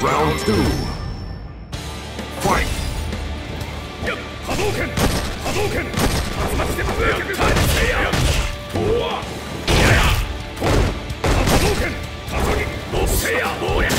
Round two. Fight. 波動拳波動拳竜巻旋風脚せいやとはややと波動拳高木せいやどうや